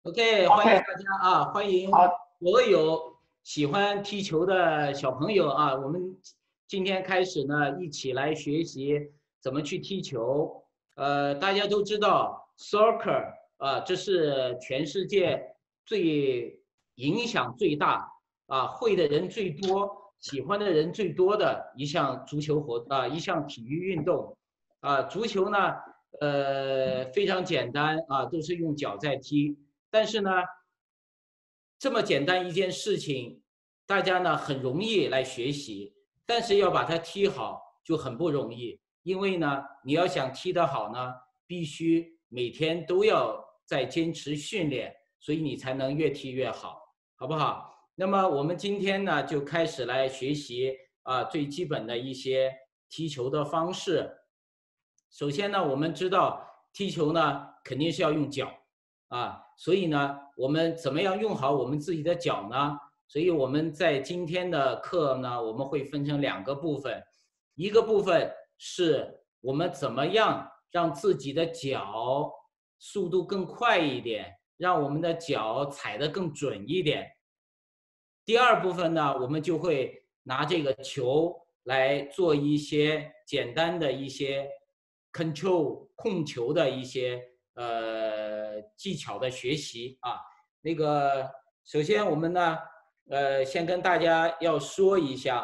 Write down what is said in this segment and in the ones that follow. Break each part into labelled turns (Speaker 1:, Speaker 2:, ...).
Speaker 1: OK，欢迎
Speaker 2: OK，
Speaker 1: 大家啊，欢迎
Speaker 2: 好，
Speaker 1: 所有喜欢踢球的小朋友啊，我们今天开始呢，一起来学习怎么去踢球。大家都知道 soccer 啊，这是全世界最影响最大啊，会的人最多、喜欢的人最多的一项一项体育运动啊。足球呢，非常简单啊，都是用脚在踢。但是呢，这么简单一件事情，大家呢很容易来学习，但是要把它踢好就很不容易，因为呢，你要想踢得好呢，必须每天都要在坚持训练，所以你才能越踢越好，好不好？那么我们今天呢就开始来学习最基本的一些踢球的方式。首先呢，我们知道踢球呢肯定是要用脚所以呢，我们怎么样用好我们自己的脚呢？所以我们在今天的课呢，我们会分成两个部分，一个部分是我们怎么样让自己的脚速度更快一点，让我们的脚踩得更准一点。第二部分呢，我们就会拿这个球来做一些简单的一些 control 控球的一些技巧的学习啊。那个首先我们呢先跟大家要说一下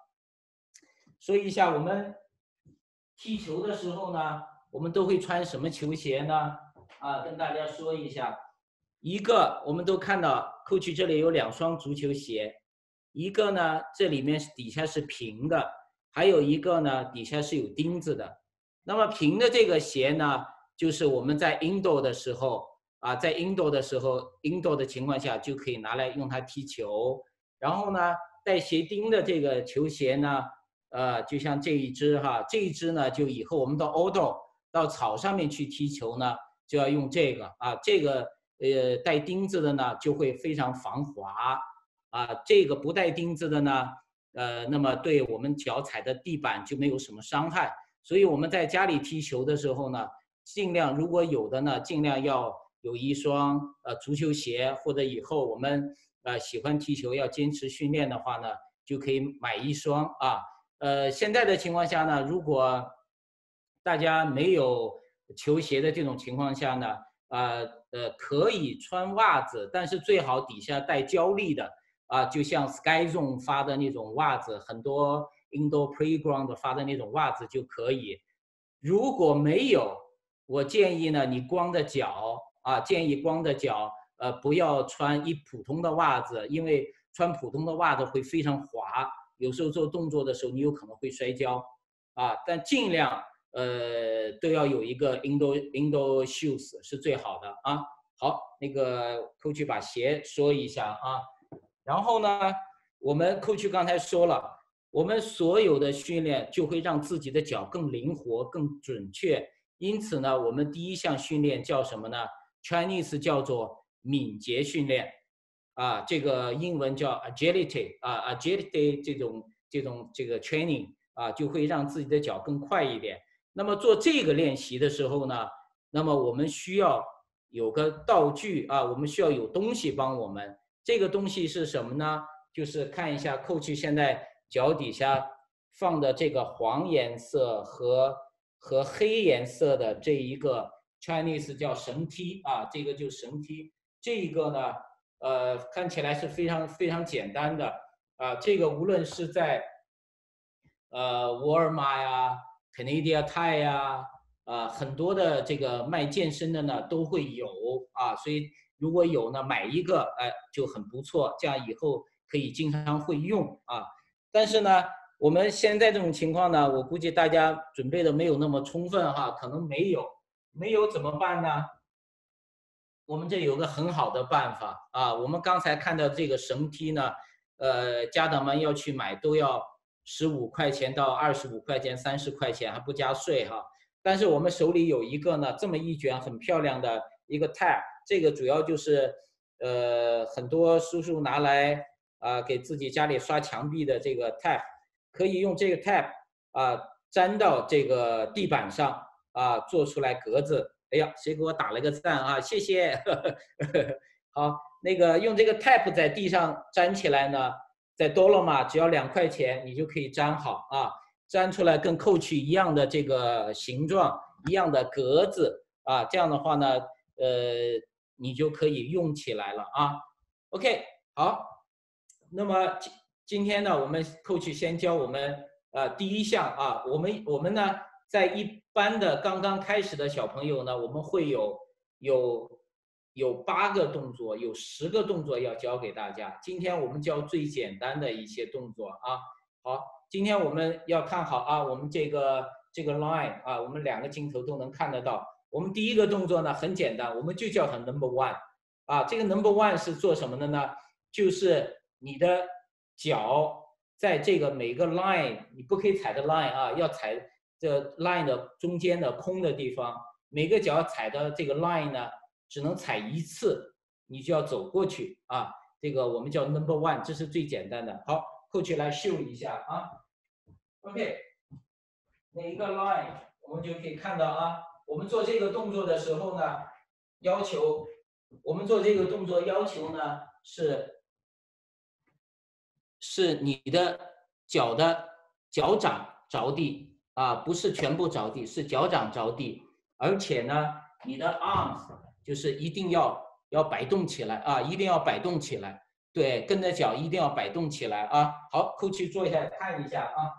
Speaker 1: 我们踢球的时候呢，我们都会穿什么球鞋呢？跟大家说一下。一个我们都看到 coach 这里有两双足球鞋，一个呢这里面底下是平的，还有一个呢底下是有钉子的。那么平的这个鞋呢，就是我们在 indoor 的时候在 indoor 的时候 indoor 的情况下就可以拿来用它踢球。然后呢，带鞋钉的这个球鞋呢，就像这一只这一只呢，就以后我们到 outdoor 到草上面去踢球呢，就要用这个这个带钉子的呢就会非常防滑这个不带钉子的呢，那么对我们脚踩的地板就没有什么伤害。所以我们在家里踢球的时候呢，尽量如果有的呢，尽量要有一双足球鞋，或者以后我们喜欢踢球要坚持训练的话呢，就可以买一双现在的情况下呢，如果大家没有球鞋的这种情况下呢，可以穿袜子，但是最好底下带胶力的就像 Sky Zone 发的那种袜子，很多 Indoor Playground 发的那种袜子就可以。如果没有，我建议呢，你光着脚不要穿普通的袜子，因为穿普通的袜子会非常滑，有时候做动作的时候你有可能会摔跤但尽量都要有一个 indoor shoes 是最好的好，那个 coach 把鞋说一下然后呢，我们 coach 刚才说了，我们所有的训练就会让自己的脚更灵活、更准确。因此呢，我们第一项训练叫什么呢 ？Chinese 叫做敏捷训练这个英文叫 agility 这个 training 就会让自己的脚更快一点。那么做这个练习的时候呢，那么我们需要有个道具我们需要有东西帮我们。这个东西是什么呢？就是看一下 coach 现在脚底下放的这个黄颜色和黑颜色的这一个 Chinese 叫绳梯这个就绳梯。这个呢，看起来是非常非常简单的这个无论是在沃尔玛呀、Canadian Tire 呀很多的这个卖健身的呢都会有所以如果有呢，买一个就很不错，这样以后可以经常会用但是呢，我们现在这种情况呢，我估计大家准备的没有那么充分可能没有怎么办呢？我们这有个很好的办法我们刚才看到这个绳梯呢，家长们要去买都要15块钱到25块钱、30块钱，还不加税但是我们手里有一个呢，这么一卷很漂亮的一个 tab， 这个主要就是很多叔叔拿来给自己家里刷墙壁的这个 tab， 可以用这个 tab粘到这个地板上做出来格子。哎呀，谁给我打了个赞谢谢好，那个用这个 tap 在地上粘起来呢，在 Dollarama 只要2块钱，你就可以粘好啊，粘出来跟 Coach 一样的这个形状，一样的格子啊，这样的话呢，你就可以用起来了啊。OK， 好，那么今天呢，我们 Coach 先教我们第一项啊，我们呢，在一般的刚刚开始的小朋友呢，我们会有8个动作，有10个动作要教给大家。今天我们教最简单的一些动作啊。好，今天我们要看好啊，我们这个 line 啊，我们2个镜头都能看得到。我们第一个动作呢很简单，我们就叫它 number one 啊。这个 number one 是做什么的呢？就是你的脚在这个每个 line， 你不可以踩的 line 啊，要踩这 line 的中间的空的地方，每个脚踩的这个 line 呢，只能踩1次，你就要走过去啊。这个我们叫 number one， 这是最简单的。好 ，Coach 来秀一下啊。OK， 每一个 line 我们就可以看到啊。我们做这个动作的时候呢，我们做这个动作要求呢是你的脚掌着地啊，不是全部着地，是脚掌着地，而且呢，你的 arms 就是一定要摆动起来啊，一定要摆动起来，对，跟着脚一定要摆动起来啊。好，Coach 做一下看一下啊，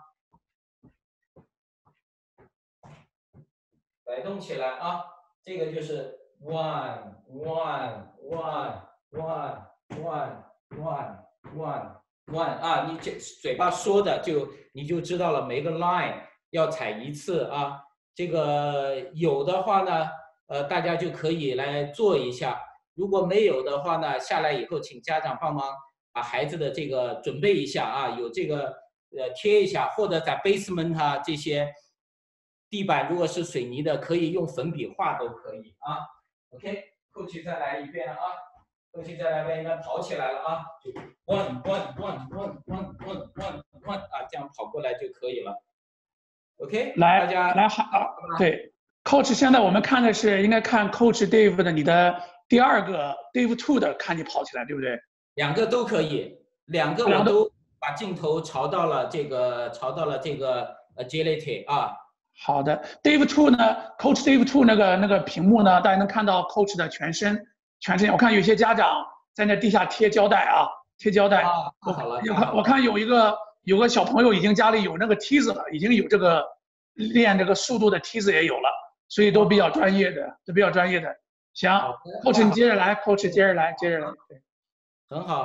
Speaker 1: 摆动起来啊，这个就是 one one one one one one one 啊，你这嘴巴说的你就知道了，每个 line 要踩1次啊。这个有的话呢，大家就可以来做一下。如果没有的话呢，下来以后请家长帮忙把孩子的这个准备一下啊，有这个贴一下，或者在 basement 啊这些地板如果是水泥的，可以用粉笔画都可以啊。OK，Coach 再来一遍啊。Coach 再来一遍，应该跑起来了啊，就 one one one one one one one one 啊，这样跑过来就可以了。OK， 大家
Speaker 2: 来好，对 ，Coach， 现在我们看的是应该看 Coach Dave 的你的第2个 Dave 2的，看你跑起来，对不对
Speaker 1: ？2个都可以，2个我都把镜头朝到了这个 agility 啊。
Speaker 2: 好的 ，Dave 2呢 ，Coach Dave 2那个屏幕呢，大家能看到 Coach 的全身。我看有些家长在那地下贴胶带啊，贴胶带。
Speaker 1: 啊，好了。
Speaker 2: 我看有个小朋友已经家里有那个梯子了，已经有这个练这个速度的梯子也有了，所以都比较专业的，行 ，Coach 你接着来 ，Coach 接着来。对，
Speaker 1: 很好。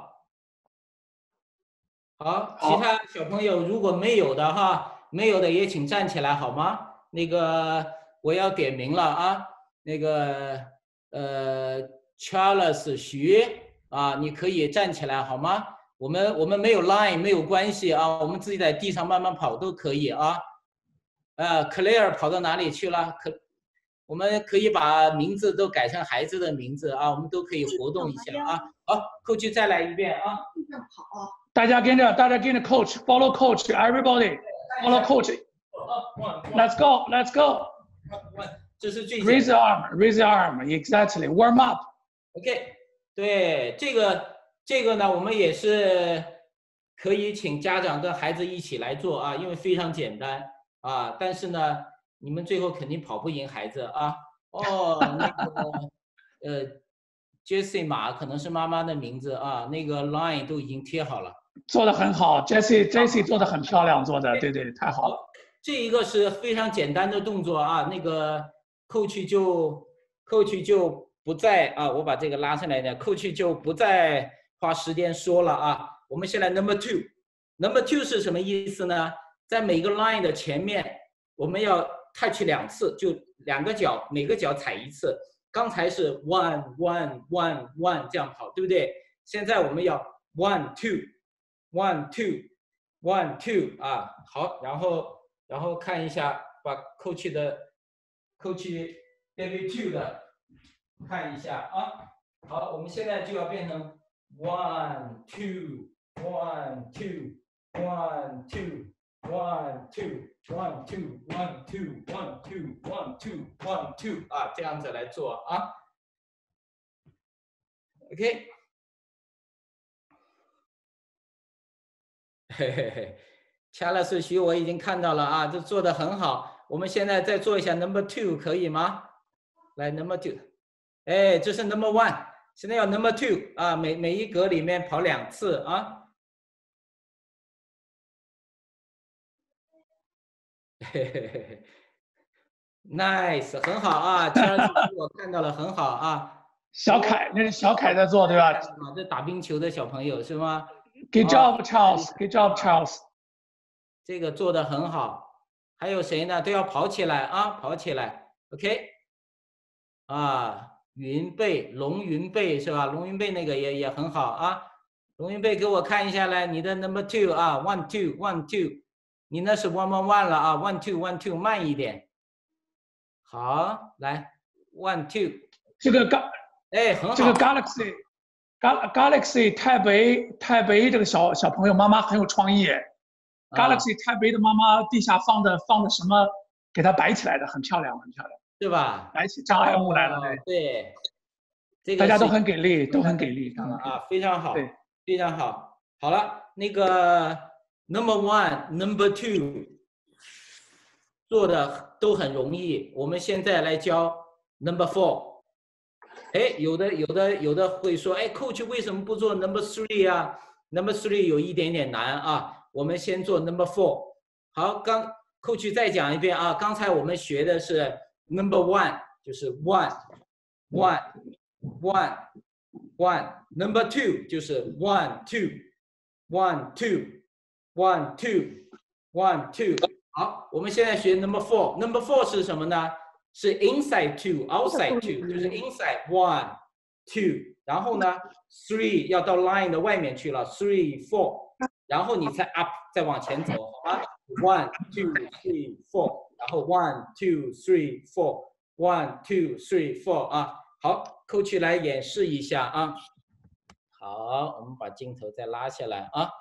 Speaker 1: 好，其他小朋友如果没有的哈，没有的也请站起来好吗？那个我要点名了啊，那个Charles 徐啊，你可以站起来好吗？我们没有 line 没有关系啊，我们自己在地上慢慢跑都可以啊。Claire 跑到哪里去了？我们可以把名字都改成孩子的名字啊，我们都可以活动一下啊。好 ，Coach 再来一遍啊。
Speaker 2: 好，大家跟着 Coach，follow Coach，everybody follow Coach。Let's go。
Speaker 1: 这是最
Speaker 2: raise your arm，exactly，warm up。OK，
Speaker 1: 对，这个呢，我们也是可以请家长跟孩子一起来做啊，因为非常简单啊。但是呢，你们最后肯定跑不赢孩子啊。哦，那个Jessie 马可能是妈妈的名字啊，那个 line 都已经贴好了，
Speaker 2: 做得很好 ，Jessie 做得很漂亮，做的对，太好了。
Speaker 1: 这一个是非常简单的动作啊，那个 Coach 就不再啊，我把这个拉上来一点 ，Coach 就不再花时间说了啊。我们先来 Number two 是什么意思呢？在每个 line 的前面，我们要 touch 2次，就2个脚，每个脚踩1次。刚才是 one one one one 这样跑，对不对？现在我们要 one two one two one two 啊，好，然后看一下，把 Coach David 2的看一下啊。好，我们现在就要变成 one two one two one two one two one two one two one two one two one two 啊，这样子来做啊。 OK， 嘿嘿嘿，掐了是徐，我已经看到了啊，这做的很好。我们现在再做一下 Number 2， 可以吗？来 Number 2， 哎，这是 Number 1， 现在要 Number 2啊，每一格里面跑2次啊。嘿嘿嘿 ，Nice， 很好啊 ，Charles， 我看到了，很好啊。
Speaker 2: 小凯，那是小凯在做对吧？
Speaker 1: 这打冰球的小朋友是吗
Speaker 2: ？Good job, Charles. Good job, Charles.
Speaker 1: 这个做的很好。还有谁呢？都要跑起来啊，跑起来。OK。啊，云贝，龙云贝是吧？龙云贝那个也很好啊。龙云贝给我看一下来，你的 Number 2啊 ，1 2 1 2， 你那是 1 1 1了啊 ，1 2 1 2， 慢一点。好，来 1 2。
Speaker 2: 这个
Speaker 1: 哎，很好。
Speaker 2: 这个 Galaxy 太北这个小朋友妈妈很有创意。Galaxy 太北的妈妈地下放的什么，给它摆起来的，很漂亮，很漂亮，
Speaker 1: 是吧？
Speaker 2: 摆起障碍物来了，
Speaker 1: 对，这个
Speaker 2: 大家都很给力，都很给力
Speaker 1: 啊，非常好，
Speaker 2: 对，
Speaker 1: 非常好。好了，那个 Number 1、Number 2做的都很容易，我们现在来教 Number 4。哎，有的会说，哎 ，Coach 为什么不做 Number 3啊 ？Number 3有一点点难啊，我们先做 Number 4。好，Coach 再讲一遍啊，刚才我们学的是 Number 1， 就是 1 1 1 1。Number 2就是 1 2 1 2 1 2 1 2。好，我们现在学 Number 4。Number 4是什么呢？是 inside 2 outside 2， 就是 inside 1 2， 然后呢 3 要到 line 的外面去了 3 4， 然后你再 up 再往前走，好吗？1 2 3 4， 然后 1 2 3 4 1 2 3 4啊。好 ，Coach 来演示一下啊。好，我们把镜头再拉下来啊。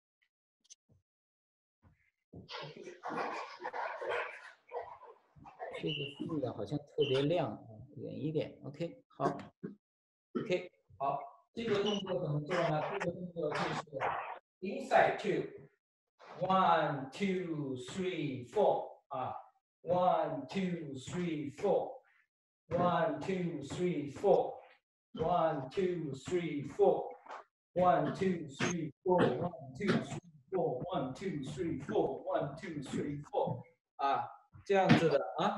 Speaker 1: 这个数量好像特别亮啊，远一点。OK， 好。OK， 好，这个动作怎么做呢？这个动作就是 inside 2 1 2 3 4啊 ，1 2 3 4 1 2 3 4 1 2 3 4 1 2 3 4 1 2 3 4 1 2 3 4 1 2 3 4啊。这样子的啊，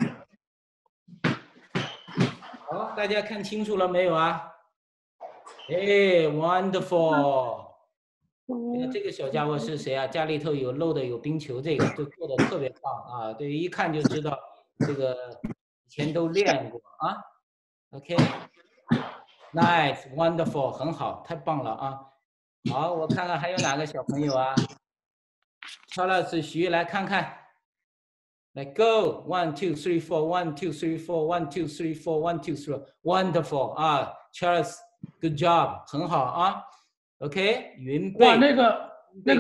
Speaker 1: 好，大家看清楚了没有啊？哎 ，wonderful！ 这个小家伙是谁啊？家里头有漏的有冰球，这个都做的特别棒啊！对，一看就知道这个以前都练过啊。OK，nice，wonderful， 很好，太棒了啊！好，我看看还有哪个小朋友啊？乔老师徐来看看。来 go 1 2 3 4 1 2 3 4 1 2 3 4 1 2 3 wonderful 啊 Charles good job 很好啊 OK 云贝
Speaker 2: 哇那个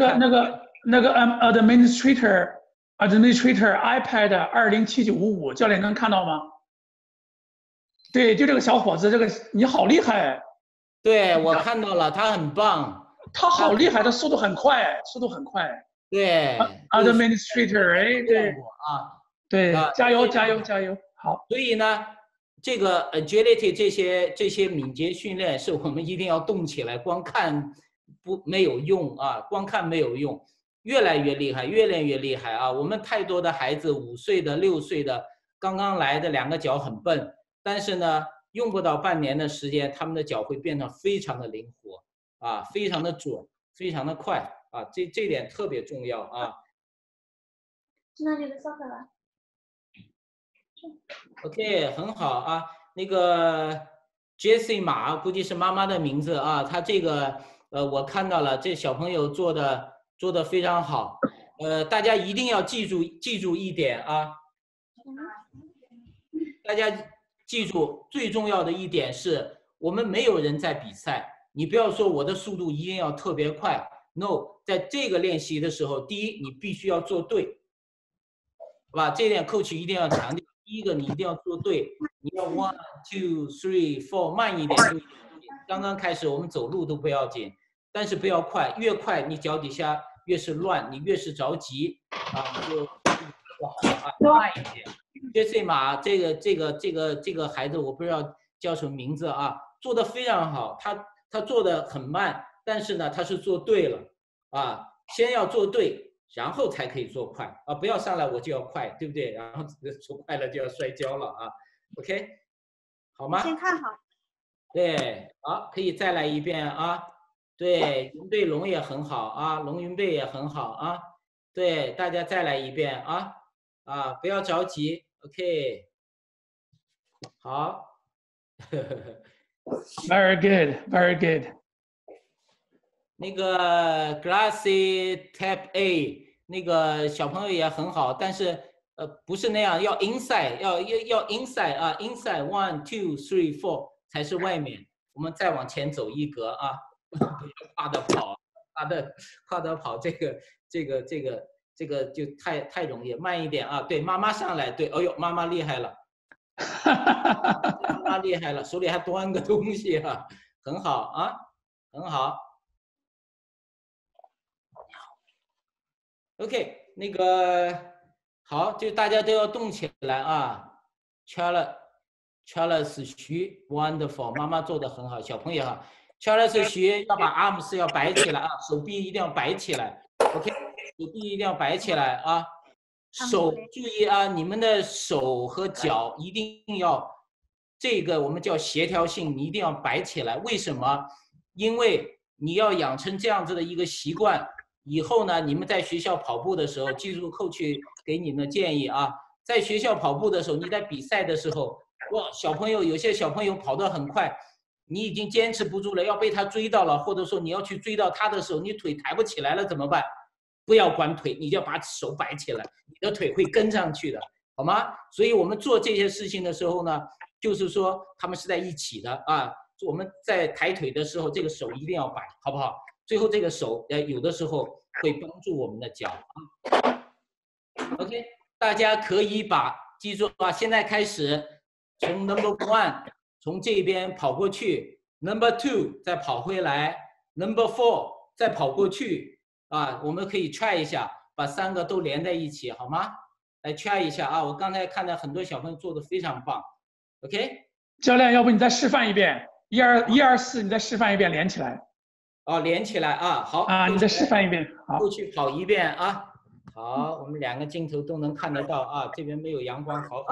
Speaker 2: administrator iPad 207955教练能看到吗？对，就这个小伙子，这个你好厉害。
Speaker 1: 对，我看到了，他很棒，
Speaker 2: 他好厉害，他速度很快，
Speaker 1: 对
Speaker 2: ，administrator， 哎，对
Speaker 1: 啊，
Speaker 2: 对，加油加油加油，好。
Speaker 1: 所以呢，这个 agility 这些敏捷训练是我们一定要动起来，光看没有用啊，光看没有用，越来越厉害，越练越厉害啊！我们太多的孩子，5岁的、6岁的，刚刚来的2个脚很笨，但是呢，用不到半年的时间，他们的脚会变得非常的灵活啊，非常的准，非常的快。啊，这点特别重要啊。
Speaker 3: 那这个扫开了。
Speaker 1: OK， 很好啊。那个 Jessie 马估计是妈妈的名字啊，她这个我看到了，这小朋友做的非常好。大家一定要记住一点啊，大家记住最重要的一点是我们没有人在比赛，你不要说我的速度一定要特别快。No， 在这个练习的时候，第一，你必须要做对，好吧？这点 coach 一定要强调。第一个，你一定要做对，你要 1 2 3 4， 慢一点就刚刚开始我们走路都不要紧，但是不要快，越快你脚底下越是乱，你越是着急啊，你就不好啊，慢一点。这马这个孩子我不知道叫什么名字啊，做的非常好，他做的很慢，但是呢他是做对了啊，先要做对，然后才可以做快啊，不要上来我就要快，对不对？然后做快了就要摔跤了啊 ，OK， 好吗？
Speaker 3: 先看好。
Speaker 1: 对，好，可以再来一遍啊。对，云背龙也很好啊，龙云背也很好啊。对，大家再来一遍啊不要着急 ，OK， 好。
Speaker 2: Very good, very good。
Speaker 1: 那个 Glassy Type A 那个小朋友也很好，但是不是那样，要 inside， 要 inside 啊 ，inside 1 2 3 4才是外面。我们再往前走一格啊，不要跨着跑，跨着跑，这个就太容易，慢一点啊。对，妈妈上来，对，哎呦，妈妈厉害了，妈妈厉害了，手里还端个东西啊，很好啊，很好。OK， 那个好，就大家都要动起来啊。Charles 徐 ，wonderful， 妈妈做的很好，小朋友哈。Charles 徐要把 arms 要摆起来啊，手臂一定要摆起来。OK， 手臂一定要摆起来啊。手注意啊，你们的手和脚一定要这个我们叫协调性，你一定要摆起来。为什么？因为你要养成这样子的一个习惯。以后呢，你们在学校跑步的时候，记住coach给你们的建议啊，在学校跑步的时候，你在比赛的时候，哇，有些小朋友跑得很快，你已经坚持不住了，要被他追到了，或者说你要去追到他的时候，你腿抬不起来了怎么办？不要管腿，你就要把手摆起来，你的腿会跟上去的，好吗？所以我们做这些事情的时候呢，就是说他们是在一起的啊。我们在抬腿的时候，这个手一定要摆，好不好？最后这个手，有的时候会帮助我们的脚啊。OK， 大家可以记住啊，现在开始从 number 1 从这边跑过去 ，number 2 再跑回来 ，number 4 再跑过去啊。我们可以 try 一下，把3个都连在一起，好吗？来 try 一下啊！我刚才看到很多小朋友做的非常棒。OK，
Speaker 2: 教练，要不你再示范一遍，1、2、4，你再示范一遍，连起来。
Speaker 1: 哦，连起来啊，好
Speaker 2: 啊，你再示范一遍，好，
Speaker 1: 过去跑一遍啊，好，我们2个镜头都能看得到啊，这边没有阳光，好。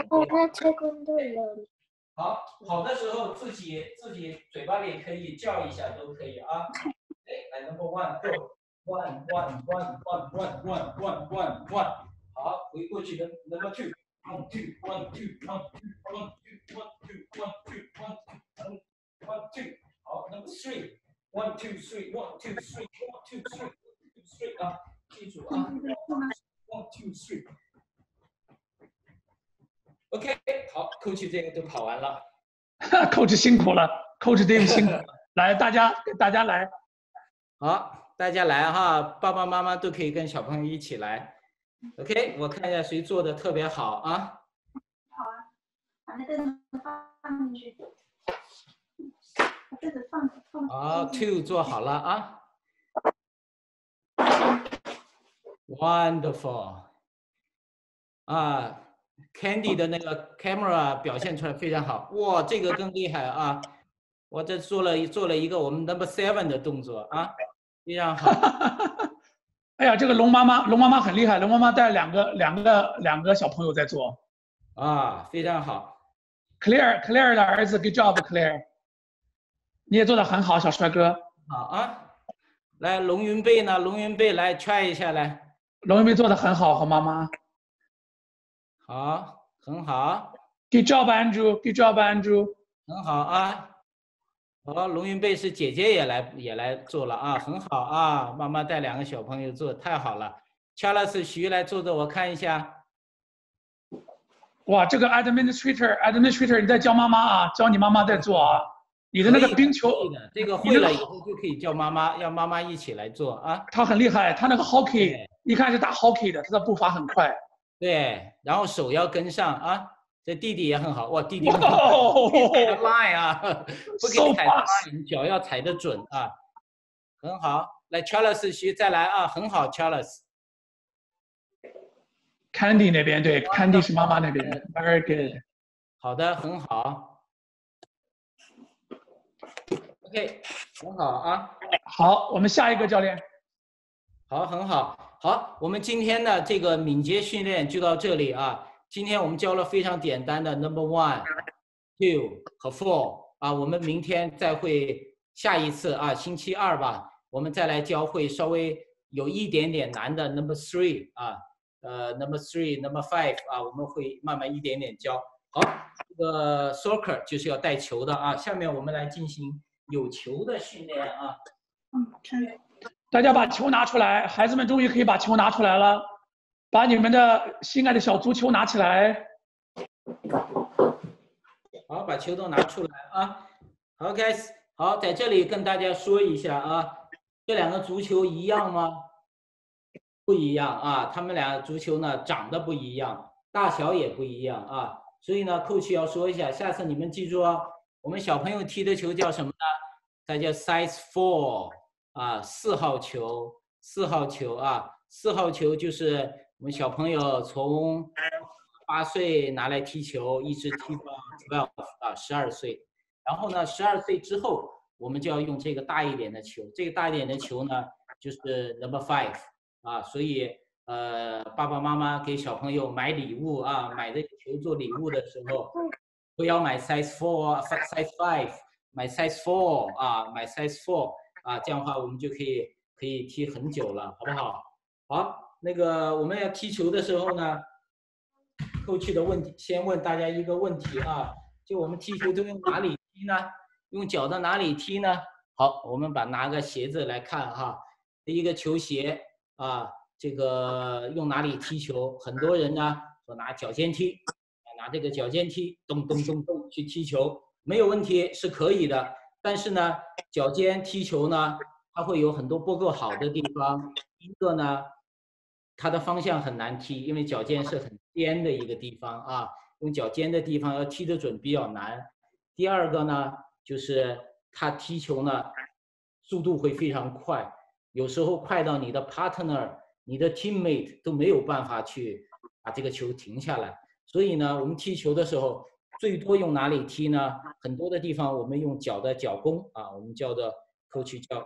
Speaker 1: 好，跑的时候自己嘴巴里可以叫一下都可以啊。哎，来 number 1 go， 1 1 1 1 1 1 1 1， 好，回过去的 number 2 1 2 1 2 1 2 1 2 1 2 1 2 1 2， 好 number 3 1 2 3 1 2 3 1 2 3 1 2 3啊，记住啊 1 2 3。OK， 好 ，coach 这个都跑完了
Speaker 2: ，coach 辛苦了，coach Dave 辛苦了，来，大家来，
Speaker 1: 好，大家来哈，爸爸妈妈都可以跟小朋友一起来。OK， 我看一下谁做的特别好啊。
Speaker 3: 好啊，把那个放进去，把这个放。
Speaker 1: 好 ，2 做好了啊。Wonderful， 啊。Candy 的那个 camera 表现出来非常好，哇，这个更厉害啊！我这做了一个我们 number 7的动作啊，非常好。
Speaker 2: 哎呀，这个龙妈妈很厉害，龙妈妈带两个小朋友在做，
Speaker 1: 啊，非常好。
Speaker 2: Claire 的儿子 ，good job Claire， 你也做得很好，小帅哥。
Speaker 1: 好啊，来龙云贝呢？龙云贝来 try 一下来。
Speaker 2: 龙云贝做得很好，和妈妈。
Speaker 1: 好，很好。
Speaker 2: Good job Andrew，Good job Andrew。
Speaker 1: 很好啊。好，龙云贝是姐姐也来做了啊，很好啊。妈妈带2个小朋友做，太好了。Charles 徐来做我看一下。
Speaker 2: 哇，这个 administrator， 你在教妈妈啊，教你妈妈在做啊。你的那个冰球，
Speaker 1: 这个会了以后就可以叫妈妈，让妈妈一起来做啊。
Speaker 2: 他很厉害，他那个 hockey， 一看是打 hockey 的，他的步伐很快。
Speaker 1: 对，然后手要跟上啊， 这弟弟也很好，哇，弟弟踩
Speaker 2: 哦
Speaker 1: line 啊，不给
Speaker 2: So
Speaker 1: 踩
Speaker 2: fast
Speaker 1: line，脚要踩得准啊，很好。来 Charles 徐再来啊，很好 Charles。
Speaker 2: ，Candy 那边对，Candy 是妈妈那边，Very good。
Speaker 1: 好的，很好。OK， 很好啊。
Speaker 2: 好，我们下一个教练。
Speaker 1: 好，很好。好，我们今天的这个敏捷训练就到这里啊。今天我们教了非常简单的 Number 1、2和 4啊。我们明天再会，下一次啊，星期2吧，我们再来教会稍微有一点点难的 Number 3啊。Number 3、Number 5啊，我们会慢慢一点点教。好，这个 soccer 就是要带球的啊。下面我们来进行有球的训练啊。
Speaker 2: 大家把球拿出来，孩子们终于可以把球拿出来了，把你们的心爱的小足球拿起来。
Speaker 1: 好，把球都拿出来啊。好 ，guys， 好，在这里跟大家说一下啊，这两个足球一样吗？不一样啊，他们俩足球呢长得不一样，大小也不一样啊。所以呢，coach要说一下，下次你们记住啊，我们小朋友踢的球叫什么呢？它叫 size 4啊，4号球，4号球啊，4号球就是我们小朋友从8岁拿来踢球，一直踢到12啊，12岁。然后呢，12岁之后，我们就要用这个大一点的球。这个大一点的球呢，就是 Number 5啊。所以爸爸妈妈给小朋友买礼物啊，买这个球做礼物的时候，不要买 size 4、size 5，买 size 4啊，买 size 4啊，这样的话我们就可以踢很久了，好不好？好，那个我们要踢球的时候呢，coach的问题，先问大家一个问题啊，就我们踢球都用哪里踢呢？用脚的哪里踢呢？好，我们拿个鞋子来看哈，第一个球鞋啊，这个用哪里踢球？很多人呢说拿脚尖踢，拿这个脚尖踢，咚咚咚咚去踢球，没有问题，是可以的。但是呢，脚尖踢球呢，它会有很多不够好的地方。第一个呢，它的方向很难踢，因为脚尖是很尖的一个地方啊，用脚尖的地方要踢得准比较难。第二个呢，就是他踢球呢，速度会非常快，有时候快到你的 partner、你的 teammate 都没有办法去把这个球停下来。所以呢，我们踢球的时候，最多用哪里踢呢？很多的地方我们用脚的脚弓啊，我们叫做 coach 叫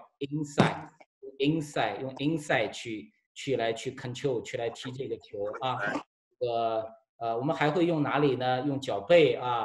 Speaker 1: inside，用 inside 去 control 去来踢这个球啊。我们还会用哪里呢？用脚背啊，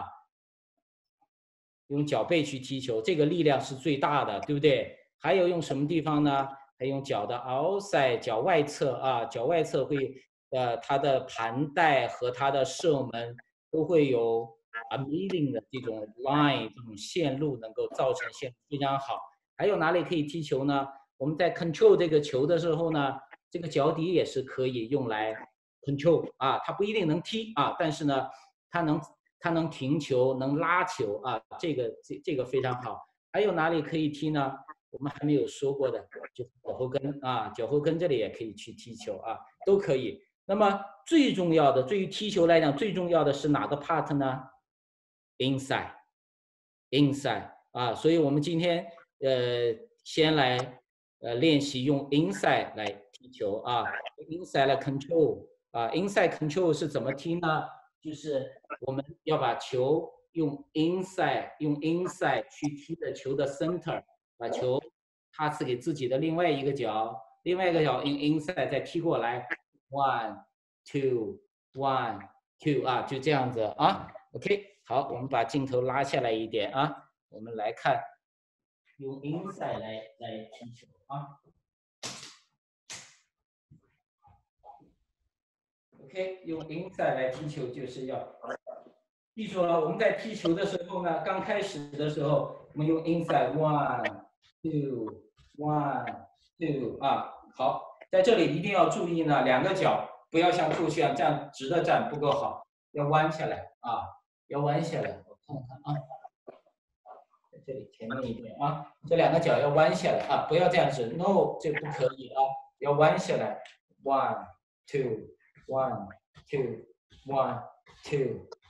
Speaker 1: 用脚背去踢球，这个力量是最大的，对不对？还有用什么地方呢？还用脚的 outside 脚外侧啊，脚外侧会它的盘带和它的射门都会有 leading 的这种 line 这种线路，能够造成线路非常好。还有哪里可以踢球呢？我们在 control 这个球的时候呢，这个脚底也是可以用来 control 啊，它不一定能踢啊，但是呢，它能停球，能拉球啊，这个非常好。还有哪里可以踢呢？我们还没有说过的，就是脚后跟啊，脚后跟这里也可以去踢球啊，都可以。那么最重要的，对于踢球来讲，最重要的是哪个 part 呢 ？inside 啊，所以我们今天先来练习用 inside 来踢球啊 ，inside 来 control 啊 ，inside control 是怎么踢呢？就是我们要把球用 inside 去踢的球的 center， 把球他是给自己的另外一个脚用 inside 再踢过来 ，1 2 1 2啊，就这样子啊 ，OK， 好，我们把镜头拉下来一点啊，我们来看用 inside 来踢球啊。OK， 用 inside 来踢球就是要记住了，我们在踢球的时候呢，刚开始的时候，我们用 inside 1 2 1 2啊，好，在这里一定要注意呢，两个脚不要像coach这样直的站不够好，要弯下来啊，要弯下来，我看看啊，在这里前面一点啊，这两个脚要弯下来啊，不要这样子 ，no， 这不可以啊，要弯下来 ，1 2 1 2 1 2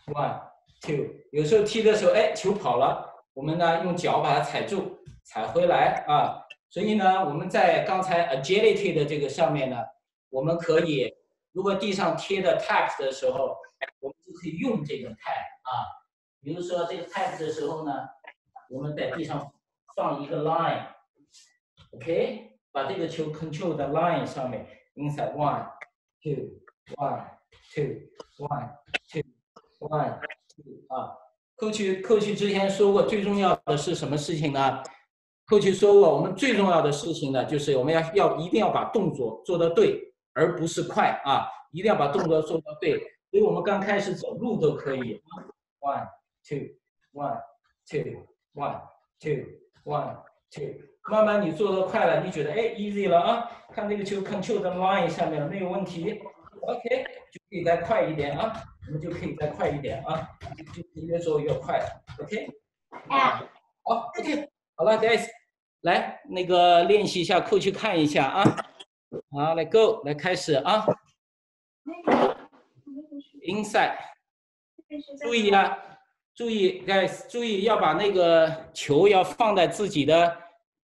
Speaker 1: 1 2，有时候踢的时候，哎，球跑了，我们呢用脚把它踩住，踩回来啊。所以呢，我们在刚才 agility 的这个上面呢，我们可以，如果地上贴的 tap 的时候，我们就可以用这个 tap 啊。比如说这个 tap 的时候呢，我们在地上放一个 line，OK， 把这个球 control 在 line 上面 ，inside 1 2 1 2 1 2 1 2啊。coach 之前说过，最重要的是什么事情呢？coach 说过，我们最重要的事情呢，就是我们一定要把动作做得对，而不是快啊，一定要把动作做得对。所以我们刚开始走路都可以 ，1 2 1 2 1 2 1 2，慢慢你做得快了，你觉得哎 easy 了啊，看这个球 control 的 line 下面了，没有问题 ，OK， 就可以再快一点啊，我们就可以再快一点啊，就越做越快 ，OK， 好 ，OK。好了 ，guys， 来那个练习一下，coach看一下啊。好，来 go， 来开始啊。inside， 注意啊，注意 ，guys， 注意要把那个球要放在自己的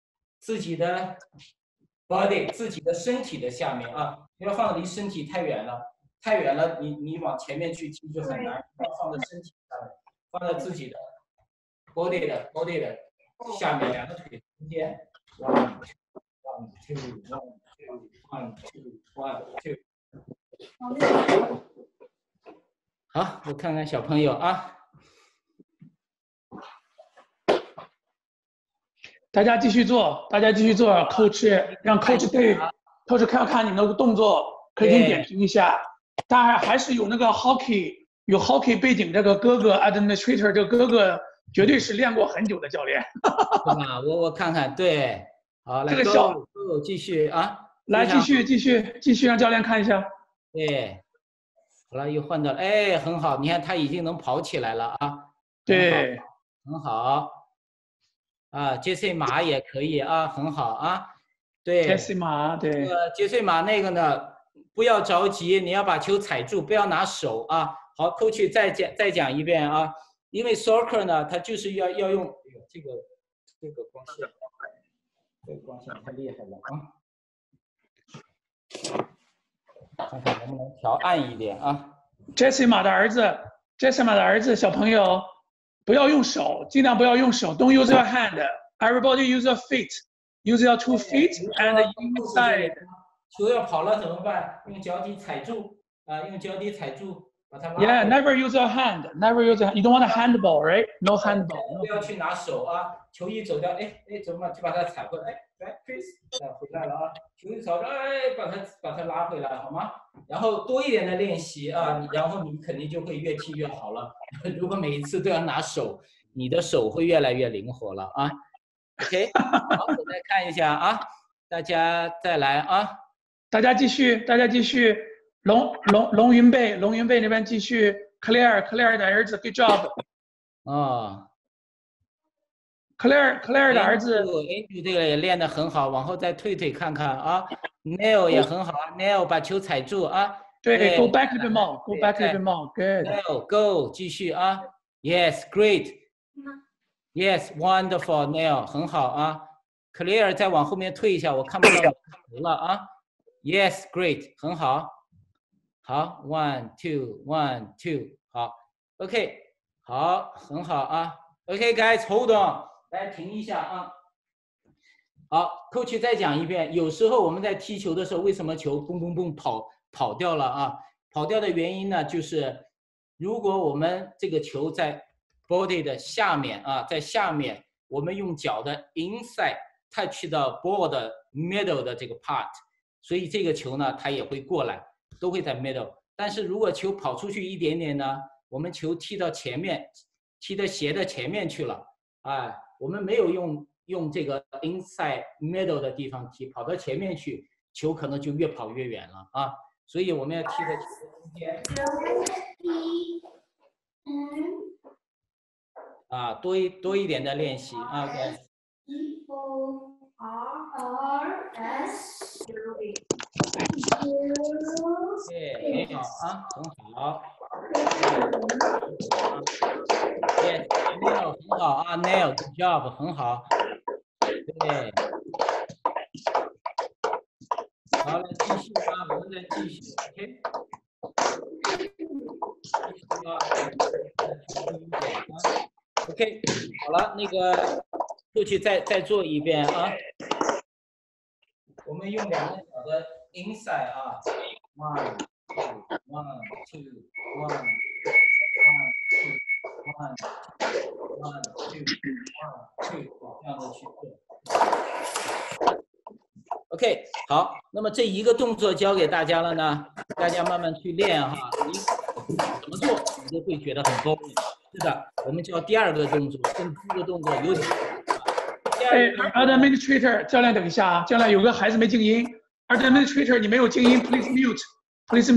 Speaker 1: body， 自己的身体的下面啊，不要放离身体太远了，太远了你往前面去踢就很难，要放在身体上面，放在自己的 body 的。下面两个腿中间 ，1 2 1 2 1 2 1 2。好，我看看小朋友啊，
Speaker 2: 大家继续做，coach 让 coach 对 coach 看你们的动作，可以给你点评一下。当然还是有那个 有 hockey 背景这个哥哥 administrator 这个哥哥绝对是练过很久的教练。
Speaker 1: 是吧？我看看，对，好，来，
Speaker 2: 这个小
Speaker 1: 继续啊，
Speaker 2: 来继续让教练看一下。
Speaker 1: 对，好了，又换到了，哎，很好，你看他已经能跑起来了啊，
Speaker 2: 对，
Speaker 1: 很好，啊，杰森马也可以啊，很好啊，对，
Speaker 2: 杰森马，对，
Speaker 1: 杰森马那个呢，不要着急，你要把球踩住，不要拿手啊。好 ，coach 再讲一遍啊，因为 soccer 呢，它就是要用，哎呦，这个光线，这个光线太厉害了啊！看看能不能调暗一点啊。
Speaker 2: 杰森马的儿子，小朋友，不要用手，尽量不要用手 ，Don't use your hand. Everybody use your feet. Use your 2 feet and inside.
Speaker 1: 球要跑了怎么办？用脚底踩住啊，用脚底踩住，把它拉。
Speaker 2: Yeah, never use your hand. Never use your hand. You don't want a handball, right? No handball.
Speaker 1: 不要去拿手啊，球一走掉，哎，怎么办？就把它踩回来，哎，来 ，Chris， 回来了啊，球一走掉，哎，把它拉回来，好吗？然后多一点的练习啊，然后你肯定就会越踢越好了。如果每一次都要拿手，你的手会越来越灵活了啊。OK， 好，我再看一下啊，大家再来啊，
Speaker 2: 大家继续，龙云贝那边继续 ，Claire 的儿子 ，Good job。
Speaker 1: 哦
Speaker 2: ，Claire 的儿子
Speaker 1: ，Andrew 这个也练得很好，往后再退看看啊。Neil 也很好啊 ，Neil 把球踩住啊。
Speaker 2: 对 ，Go back a bit more，Go back a bit more，Good。
Speaker 1: Neil go 继续啊 ，Yes great。Yes, wonderful, Neil， 很好啊。Clear， 再往后面退一下，我看不到头了啊。Yes, great， 很好。好 ，1 2 1 2， 好 ，OK， 好，很好啊。OK, guys, hold on， 来停一下啊。好 ，Coach 再讲一遍。有时候我们在踢球的时候，为什么球蹦蹦蹦跑掉了啊？跑掉的原因呢，就是如果我们这个球在 body 的下面啊，在下面，我们用脚的 inside touch 到 ball 的 middle 的这个 part， 所以这个球呢，它也会过来，都会在 middle。但是如果球跑出去一点点呢，我们球踢到前面，踢到鞋的前面去了，啊，我们没有用这个 inside middle 的地方踢，跑到前面去，球可能就越跑越远了啊。所以我们要踢在中间。啊，多一点的练习啊。OK。对，很好啊，很好。 对 ，Neil 很好啊 ，Neil，good job， 很好。对，好，来继续啊，我们再继续 ，OK。继续啊，OK， 好了，那个过去再做一遍啊。我们用2个小的 inside 啊 ，1 2 1 2 1 1 2 1 2 这样的去做。OK， 好，那么这一个动作教给大家了呢，大家慢慢去练哈。你怎么做，你都会觉得很boring。是的，我们教第2个动作，跟第1个动作有点。
Speaker 2: Administrator 教练等一下啊，教练有个孩子没静音。Administrator 你没有静音 ，please mute，please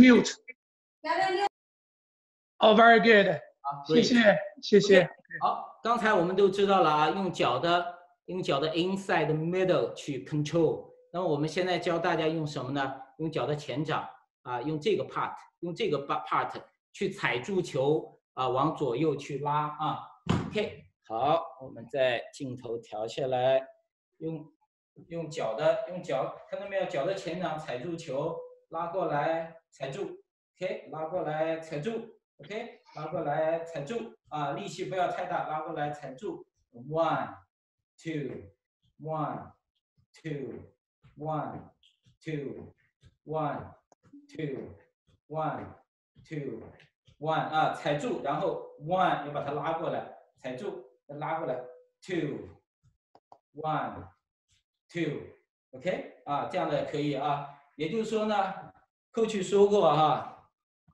Speaker 2: mute。Oh, very good。谢谢，谢谢。
Speaker 1: 好，刚才我们都知道了啊，用脚的 inside middle 去 control。那么我们现在教大家用什么呢？用脚的前掌啊，用这个 part， 用这个 part 去踩住球啊，往左右去拉啊。OK， 好，我们再镜头调下来，用脚，看到没有？脚的前掌踩住球，拉过来踩住 ，OK， 拉过来踩住 ，OK， 拉过来踩住啊，力气不要太大，拉过来踩住 ，1 2 1 2 1 2 1 2 1 2 1啊，踩住，然后 1要把它拉过来，踩住，再拉过来 2 1 2 OK 啊，这样的可以啊。也就是说呢，coach 说过哈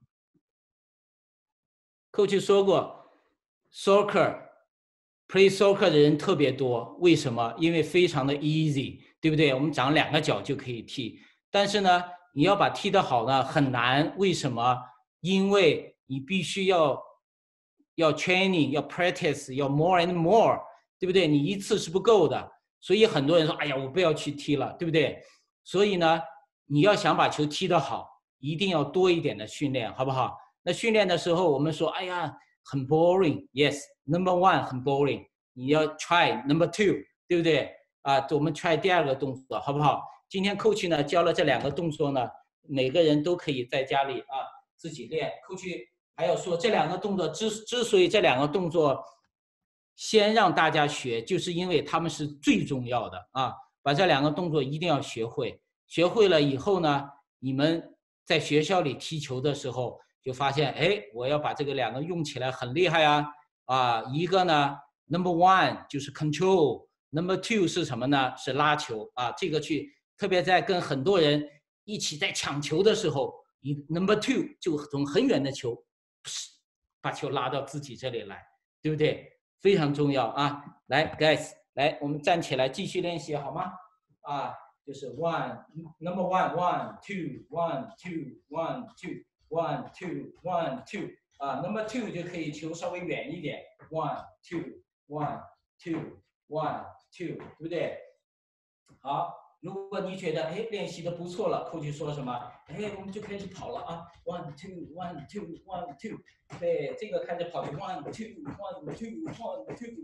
Speaker 1: ，coach 说过 ，soccer play soccer 的人特别多，为什么？因为非常的 easy， 对不对？我们长2个脚就可以踢，但是呢，你要把踢得好呢很难，为什么？因为你必须要 training， 要 practice， 要 more and more， 对不对？你一次是不够的，所以很多人说，哎呀，我不要去踢了，对不对？所以呢，你要想把球踢得好，一定要多一点的训练，好不好？那训练的时候，我们说，哎呀，很 boring，yes，number one 很 boring， 你要 try number two， 对不对？啊，我们 try 第2个动作，好不好？今天 coach 呢教了这2个动作呢，每个人都可以在家里啊自己练。coach 还要说这2个动作之所以这2个动作先让大家学，就是因为他们是最重要的啊！把这2个动作一定要学会，学会了以后呢，你们在学校里踢球的时候就发现，哎，我要把这个2个用起来很厉害啊！啊，一个呢 ，number one 就是 control，number two 是什么呢？是拉球啊！这个去特别在跟很多人一起在抢球的时候，你 number two 就从很远的球，把球拉到自己这里来，对不对？非常重要啊！来 ，guys， 来，我们站起来继续练习好吗？啊，就是 number one one two one two one two one two one two 啊 ，number two 就可以球稍微远一点 ，one two one two one two， 对不对？好。如果你觉得练习的不错了，coach说什么？我们就开始跑了啊 ！1 2 1 2 1 2， 对，这个开始跑就 1 2 1 2 1 2 1 2 1 2 1 2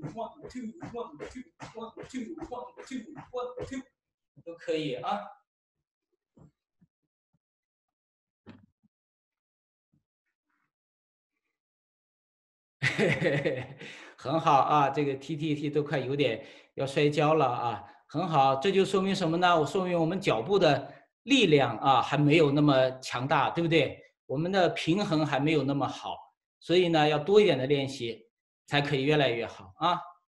Speaker 1: 1 2 1 2都可以啊。很好啊，这个踢都快有点要摔跤了啊。很好，这就说明什么呢？说明我们脚部的力量啊还没有那么强大，对不对？我们的平衡还没有那么好，所以呢，要多一点的练习，才可以越来越好啊。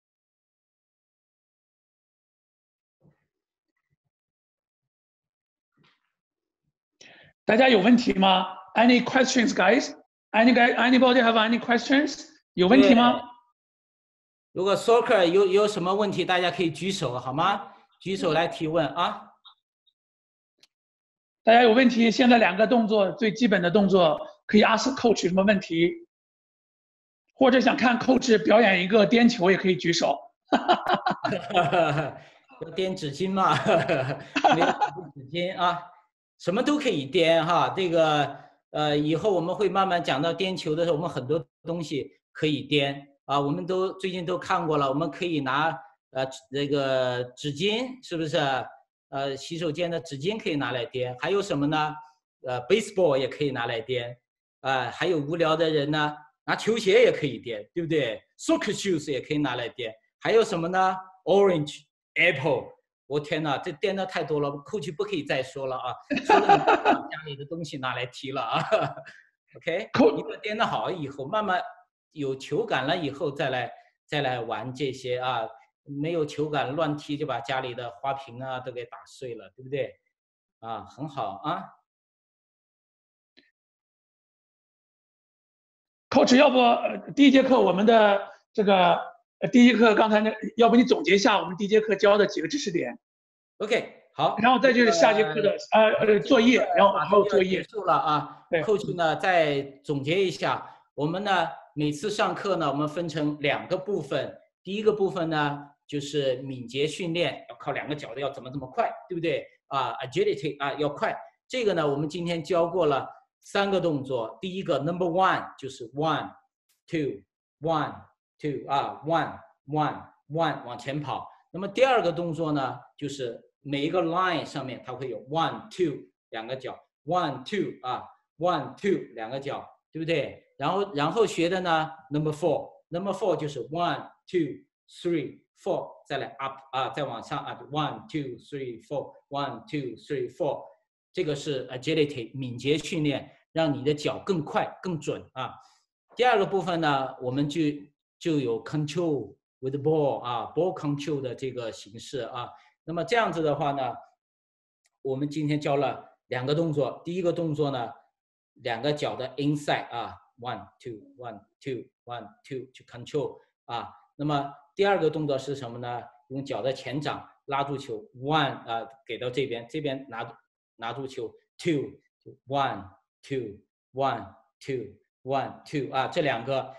Speaker 2: 大家有问题吗 ？Any questions, guys? Anybody have any questions? 有问题吗？
Speaker 1: 如果 soccer 有什么问题，大家可以举手，好吗？举手来提问啊！
Speaker 2: 大家有问题，现在2个动作最基本的动作可以 ask coach 有什么问题，或者想看 coach 表演一个颠球也可以举手。
Speaker 1: 要颠纸巾嘛？没有纸巾啊，什么都可以颠哈。这个以后我们会慢慢讲到颠球的时候，我们很多东西可以颠啊，我们最近都看过了，我们可以拿那个纸巾，是不是？洗手间的纸巾可以拿来颠，还有什么呢？baseball 也可以拿来颠，还有无聊的人呢，拿球鞋也可以颠，对不对 ？Soccer shoes 也可以拿来颠，还有什么呢 ？Orange、apple。我天哪，这颠的太多了，coach不可以再说了啊！说了你把家里的东西拿来踢了啊。OK， 一个颠得好以后，慢慢有球感了以后再来玩这些啊。没有球感乱踢就把家里的花瓶啊都给打碎了，对不对？啊，很好啊。
Speaker 2: Coach，要不第一节课我们的这个第一课刚才要不你总结一下我们第一节课教的几个知识点
Speaker 1: ？OK， 好。
Speaker 2: 然后再就是下节课的作业，然后还有作业。
Speaker 1: 结束了啊。Coach 呢再总结一下，我们呢每次上课呢我们分成2个部分，第一个部分呢就是敏捷训练，要靠2个脚的要怎么快，对不对啊 ？agility 啊要快。这个呢我们今天教过了3个动作，第一个 number 1就是 1 2 1 2啊 1 1 1往前跑。那么第2个动作呢就是每一个 line 上面它会有 1 2 2个脚 1 2啊 1 2 2个脚，对不对？然后学的呢 number 4就是 1 2 3 4再来 up 啊，再往上 up 1 2 3 4 1 2 3 4，这个是 agility 敏捷训练，让你的脚更快更准啊。第2个部分呢，我们就有 control with ball 啊 ball control 的这个形式啊。那么这样子的话呢，我们今天教了2个动作。第一个动作呢，2个脚的 inside 啊 1 2 1 2 1 2 to control 啊。那么第2个动作是什么呢？用脚的前掌拉住球 1啊，给到这边拿住球 2 1 2 1 2 1 2啊，这2个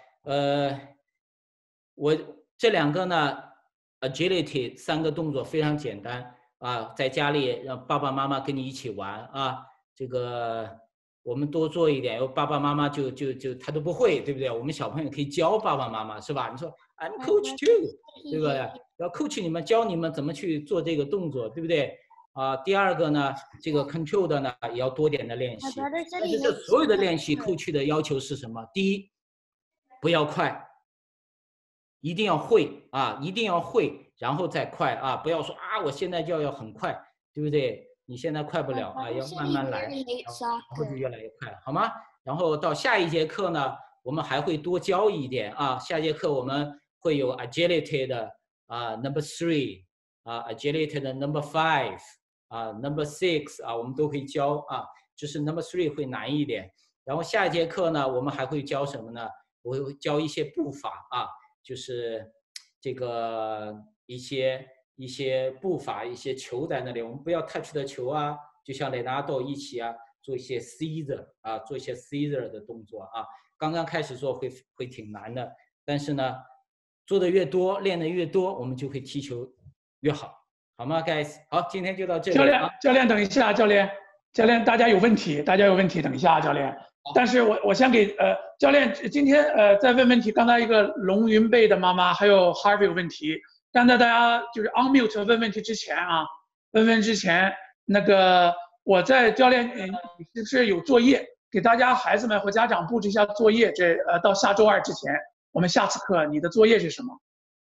Speaker 1: 这2个呢 agility 3个动作非常简单啊，在家里让爸爸妈妈跟你一起玩啊，这个我们多做一点，爸爸妈妈就他都不会，对不对？我们小朋友可以教爸爸妈妈，是吧？你说 I'm coach too， 对吧？要 coach 你们，教你们怎么去做这个动作，对不对？啊，第2个呢，这个 control 的呢也要多点的练习。但是这所有的练习 coach 的要求是什么？第一，不要快，一定要会啊，一定要会，然后再快啊，不要说啊，我现在就要很快，对不对？你现在快不了啊，要慢慢来，然后就越来越快，好吗？然后到下一节课呢，我们还会多教一点啊。下节课我们会有 agility 的number 3agility 的 number 5number 6我们都会教啊。就是 number 3会难一点。然后下一节课呢，我们还会教什么呢？我会教一些步法啊，就是这个一些步法，一些球在那里，我们不要 touch 的球啊，就像雷纳多一起做一些 Caesar 做一些 Caesar 的动作啊。刚刚开始做会挺难的，但是呢，做的越多，练的越多，我们就会踢球越好，好吗 ，guys？ 好，今天就到这里。
Speaker 2: 教练等一下，教练，大家有问题，等一下，教练。但是我先给教练今天在问问题，刚才一个龙云贝的妈妈还有 Harvey 有问题，但在大家就是 unmute 问问题之前那个我在教练是不是有作业给大家孩子们或家长布置一下作业？这到下周2之前，我们下次课你的作业是什么？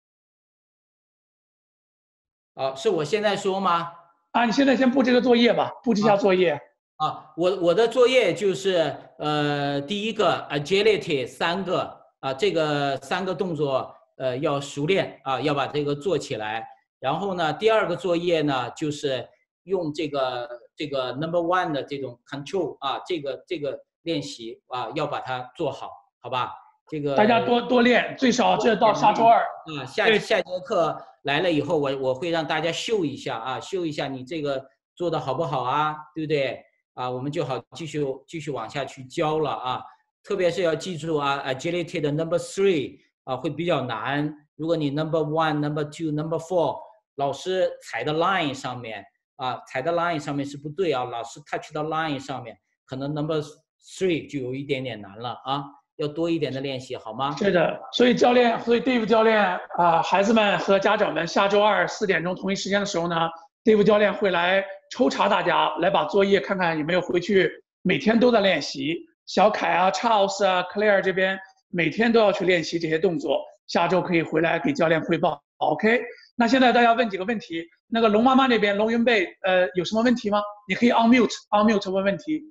Speaker 1: 是我现在说吗？
Speaker 2: 你现在先布置个作业吧，布置一下作业。
Speaker 1: 我的作业就是第一个 agility 3个这个3个动作要熟练要把这个做起来。然后呢，第2个作业呢就是用这个 number 1的这种 control 这个练习要把它做好，好吧？这个
Speaker 2: 大家多练，最少这到下周2
Speaker 1: 下节课来了以后，我会让大家秀一下秀一下你这个做的好不好对不对？我们就好继续往下去教了特别是要记住agility 的 number 3会比较难。如果你 number 1、number 2、number 4，老师踩的 line 上面踩的 line 上面是不对老师 touch 到 line 上面，可能 number 3就有一点点难了啊，要多一点的练习，好吗？
Speaker 2: 是的，所以Dave 教练孩子们和家长们下周2 4点钟同一时间的时候呢，Dave 教练会来抽查大家，来把作业看看有没有回去，每天都在练习。小凯啊、Charles 啊、Claire 这边每天都要去练习这些动作，下周可以回来给教练汇报。OK， 那现在大家问几个问题。那个龙妈妈那边，龙云贝，有什么问题吗？你可以 unmute 问问题。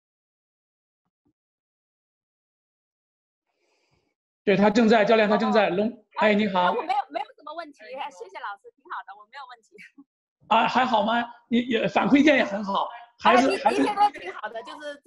Speaker 2: 对，他正在，教练他正在哎，你好。
Speaker 4: 我没有什么问题，谢谢老师，挺好的，我没有问题。
Speaker 2: 啊，还好吗？你也反馈意见也很好，孩子
Speaker 4: 一切都挺好的，就是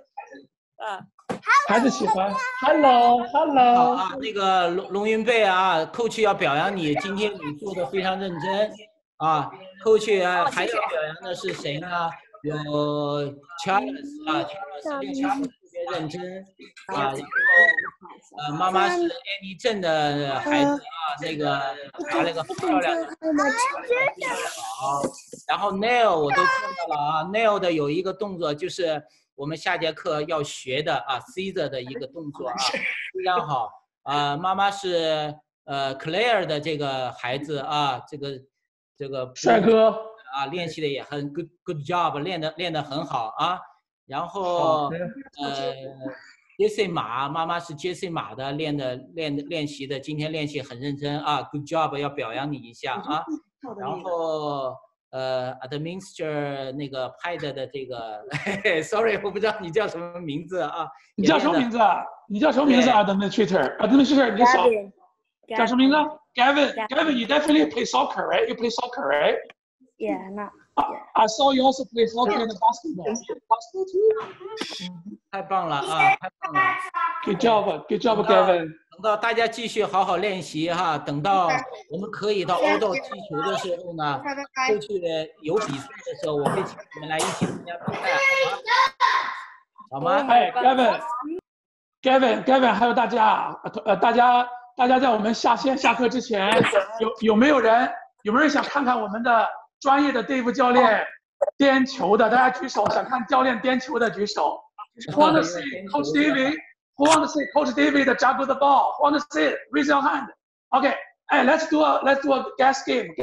Speaker 2: 孩子喜欢。Hello。
Speaker 1: 啊，那个龙云贝啊，coach 要表扬你，今天你做的非常认真啊。coach 还要表扬的是谁呢？有 Charles 啊 ，Charles 特别认真啊。然后妈妈是 Annie 郑的孩子啊，那个拿了个漂亮的好。然后 Neil 我都看到了啊 ，Neil 的有一个动作就是我们下节课要学的啊 ，Caesar 的一个动作啊，非常好啊。妈妈是Claire 的这个孩子啊，这个
Speaker 2: 帅哥
Speaker 1: 啊，练习的也很 good job， 练得很好啊。然后Jesse 马妈妈是 Jesse 马的练习的，今天练习很认真啊 ，good job， 要表扬你一下啊。然后administrator 那个派的这个，sorry， 我不知道你叫什么名字啊？
Speaker 2: 你叫什么名字啊？你叫什么名字 ？administrator， 你少叫什么名字 ？Gavin， you definitely play soccer, right? You play soccer, right?
Speaker 5: Yeah, no.
Speaker 2: I saw you also play soccer and basketball. Basketball too?
Speaker 1: 太棒了啊！太棒了
Speaker 2: ！Good job, Gavin.
Speaker 1: 等到大家继续好好练习哈，等到我们可以到欧洲踢球的时候呢，过去有比赛的时候，我会请你们来一起参加比赛，好吗？
Speaker 2: 哎 ，Gavin， 还有大家，大家在我们下课之前，有没有人想看看我们的专业的 Dave 教练颠球的？大家举手，想看教练颠球的举手。Who want to see Coach David? Who want to see Coach David juggle the ball? Who want to see it? Raise your hand. Okay. Hey, let's do a guess game.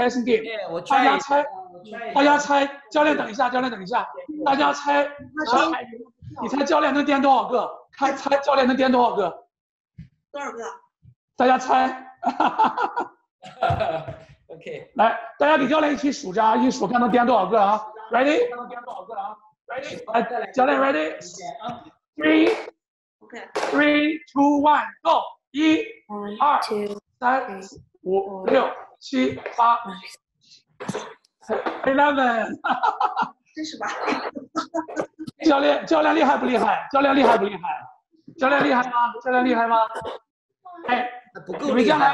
Speaker 2: 大家猜，教练等一下，大家猜，你猜教练能颠多少个？猜教练能颠多少个？
Speaker 3: 多少个？
Speaker 2: 大家猜。
Speaker 1: OK，
Speaker 2: 来，大家给教练一起数着啊，一数看能颠多少个啊 ？Ready？ 来，教练 ready？ 3, 2, 1, go！ 1、2、3、4、5、6、7、8、11。
Speaker 3: 真是吧？
Speaker 2: 教练厉害不厉害？教练厉害吗？哎，你们将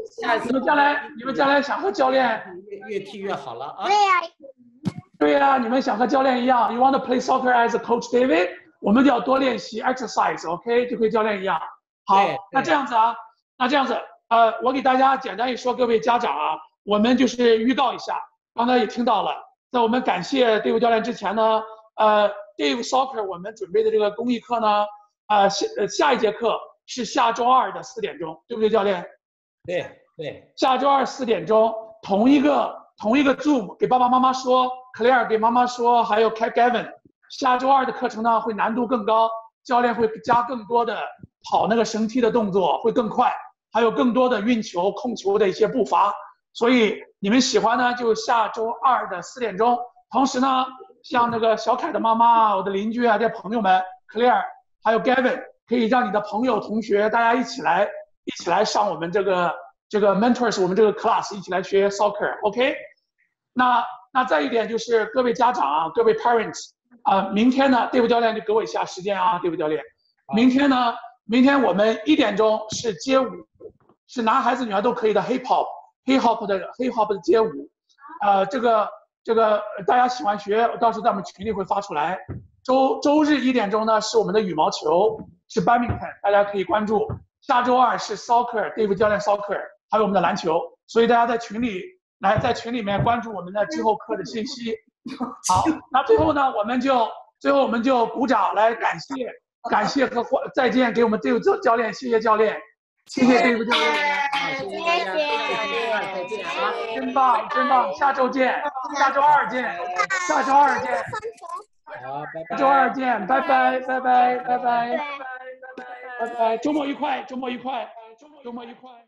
Speaker 2: 来想和教练
Speaker 1: 越踢越好了啊！
Speaker 2: 对呀，你们想和教练一样 ，You want to play soccer as Coach David？ 我们就要多练习 exercise，OK， 就跟教练一样。好，那这样子，我给大家简单一说，各位家长啊，我们就是预告一下，刚才也听到了，在我们感谢 Dave 教练之前呢，Dave Soccer 我们准备的这个公益课呢，下一节课是下周2的4点钟，对不对，教练？
Speaker 1: 对。
Speaker 2: 下周2 4点钟，同一个 Zoom 给爸爸妈妈说 ，Claire 给妈妈说，还有 Gavin。下周2的课程呢会难度更高，教练会加更多的跑那个绳梯的动作，会更快，还有更多的运球、控球的一些步伐。所以你们喜欢呢，就下周2的4点钟。同时呢，像那个小凯的妈妈、我的邻居啊，这些朋友们 ，Claire 还有 Gavin， 可以让你的朋友、同学大家一起来上我们这个 mentors， 我们这个 class 一起来学 soccer，OK？ 那再一点就是各位家长啊，各位 parents。明天呢 ，Dave 教练就给我一下时间啊 ，Dave 教练。明天我们1点钟是街舞，是男孩子女孩都可以的 hip hop 的街舞。这个大家喜欢学，到时候在我们群里会发出来。周日1点钟呢是我们的羽毛球，是 badminton， 大家可以关注。下周2是 soccer，Dave 教练 soccer， 还有我们的篮球。所以大家在群里面关注我们的之后课的信息。好，那最后我们就鼓掌来感谢感谢和再见给我们队伍教练，谢谢教练，谢谢队伍教练，
Speaker 1: 谢谢大家，再见啊！
Speaker 2: 真棒真棒，下周见，下周2见，下周2见，
Speaker 1: 好，拜拜。
Speaker 2: 下周2见，拜拜拜拜拜拜拜拜，周末愉快，周末愉快，周末愉快。